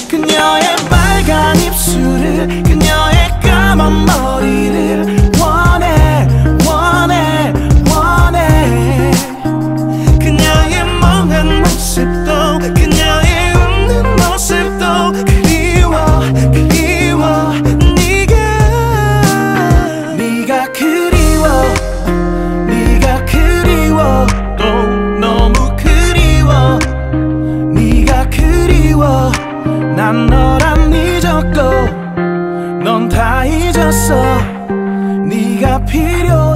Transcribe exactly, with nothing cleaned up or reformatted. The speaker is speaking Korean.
그녀의 빨간 입술을, 그녀의 까만 머리를 원해 원해 원해. 그녀의 멍한 모습도, 그녀의 웃는 모습도 그리워 그리워. 네가 네가 그리워, 네가 그리워, 또 너무 그리워. 네가 그리워. 난 널 안 잊었고 넌 다 잊었어. 네가 필요해.